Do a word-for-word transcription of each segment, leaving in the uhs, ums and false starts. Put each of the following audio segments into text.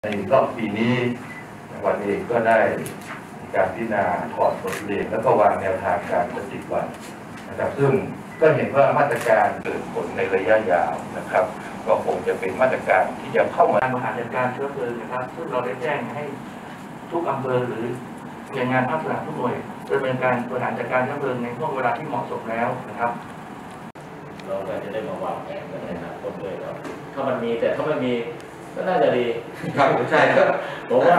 ในรอบปีนี้จังหวัดเองก็ได้มีการพิจารณาถอดบทเรียนแล้วก็วางแนวทางการปฏิบัตินะครับซึ่งก็เห็นว่ามาตรการเกิดผลในระยะยาวนะครับก็คงจะเป็นมาตรการที่จะเข้ามาบริหารจัดการเชื้อเพลิงนะครับซึ่งเราได้แจ้งให้ทุกอำเภอหรือหน่วยงานภาคส่วนทุกหน่วยดำเนินการบริหารจัดการเชื้อเพลิงในช่วงเวลาที่เหมาะสมแล้วนะครับเราก็จะได้มาวางแผนกันในอนาคตด้วยครับถ้ามันมีแต่ถ้าไม่มีก็น่าจะดีครับใช่ครับผมว่า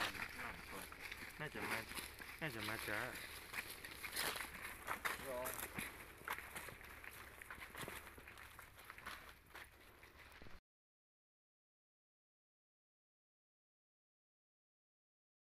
น่าจะมาน่าจะมาจ้า